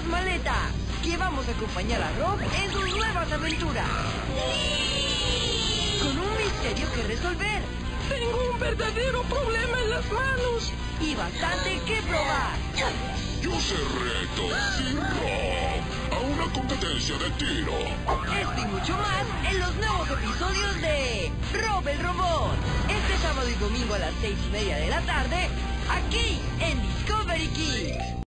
maletas, que vamos a acompañar a Rob en sus nuevas aventuras. Con un misterio que resolver. Tengo un verdadero problema en las manos. Y bastante que probar. Yo se reto, sin Rob, a una competencia de tiro. Esto y mucho más en los nuevos episodios de Rob el Robot. Este sábado y domingo a las 6:30 de la tarde, aquí en Discovery Kids.